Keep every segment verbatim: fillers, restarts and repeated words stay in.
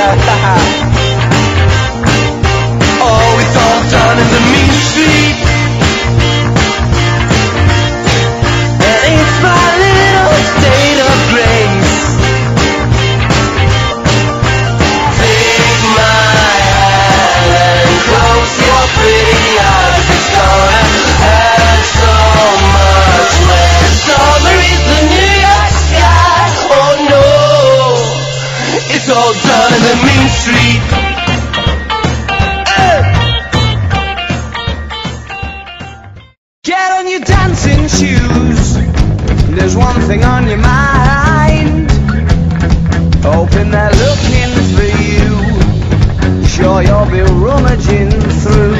Oh, it's all done in the mean street. And it's my little state of grace. Take my hand and close your pretty eyes. It's gonna add so much less. Summer is the New York sky. Oh no, it's all done in the mean street. Get on your dancing shoes. There's one thing on your mind. Hoping they're looking for you. Sure you'll be rummaging through.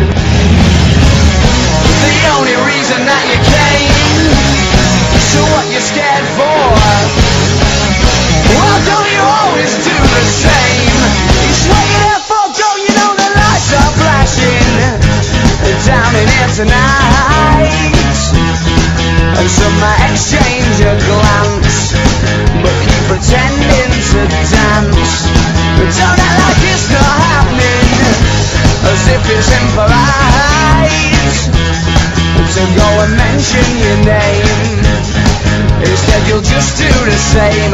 The only reason that you came. So what you scared for? Well, don't you always do the same? You swear you therefore don't you know the lights are flashing down in here tonight? And some might exchange a glance, but keep pretending to dance. But don't act like it's not happening, as if it's impolite to go and mention your name. Instead you'll just do the same.